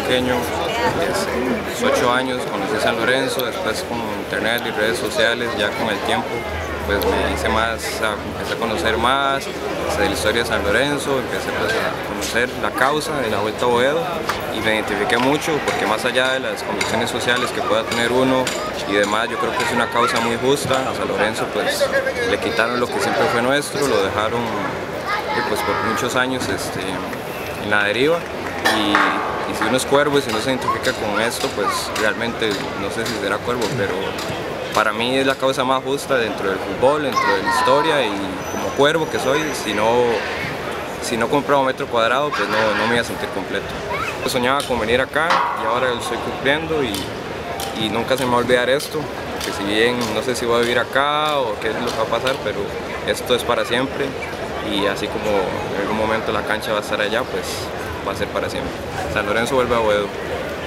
pequeño, desde los 8 años conocí San Lorenzo, después con internet y redes sociales, ya con el tiempo pues me hice más, empecé a conocer más de la historia de San Lorenzo, empecé pues, a conocer la causa de la Vuelta a Boedo y me identifiqué mucho porque más allá de las convicciones sociales que pueda tener uno y demás, yo creo que es una causa muy justa. A San Lorenzo pues le quitaron lo que siempre fue nuestro, lo dejaron pues por muchos años en la deriva y si uno es cuervo y si uno se identifica con esto, pues realmente no sé si será cuervo, pero para mí es la causa más justa dentro del fútbol, dentro de la historia, y como cuervo que soy, si no compraba un metro cuadrado, pues no me iba a sentir completo. Yo soñaba con venir acá y ahora lo estoy cumpliendo y nunca se me va a olvidar esto, que si bien no sé si voy a vivir acá o qué es lo que va a pasar, pero esto es para siempre y así como en algún momento la cancha va a estar allá, pues va a ser para siempre. San Lorenzo vuelve a Boedo.